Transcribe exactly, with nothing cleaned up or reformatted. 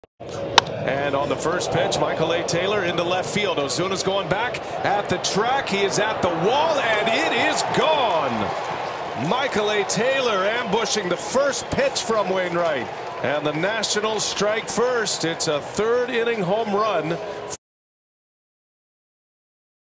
And on the first pitch, Michael A. Taylor into left field. Ozuna's going back at the track. He is at the wall, and it is gone. Michael A. Taylor ambushing the first pitch from Wainwright. And the Nationals strike first. It's a third inning home run.